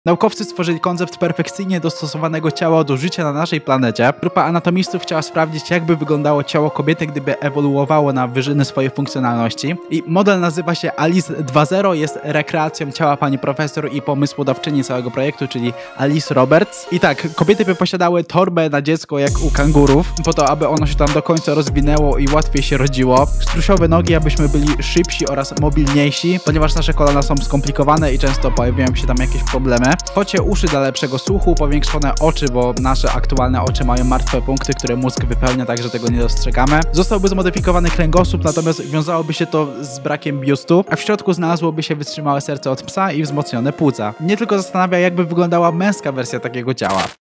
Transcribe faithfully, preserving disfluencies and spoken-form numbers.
Naukowcy stworzyli koncept perfekcyjnie dostosowanego ciała do życia na naszej planecie. Grupa anatomistów chciała sprawdzić, jakby wyglądało ciało kobiety, gdyby ewoluowało na wyżyny swojej funkcjonalności. I model nazywa się Alice dwa zero, jest rekreacją ciała pani profesor i pomysłodawczyni całego projektu, czyli Alice Roberts. I tak, kobiety by posiadały torbę na dziecko jak u kangurów, po to, aby ono się tam do końca rozwinęło i łatwiej się rodziło. Strusiowe nogi, abyśmy byli szybsi oraz mobilniejsi, ponieważ nasze kolana są skomplikowane i często pojawiają się tam jakieś problemy. Kocie uszy dla lepszego słuchu, powiększone oczy, bo nasze aktualne oczy mają martwe punkty, które mózg wypełnia, także tego nie dostrzegamy. Zostałby zmodyfikowany kręgosłup, natomiast wiązałoby się to z brakiem biustu, a w środku znalazłoby się wytrzymałe serce od psa i wzmocnione płuca. Mnie tylko zastanawia, jakby wyglądała męska wersja takiego ciała.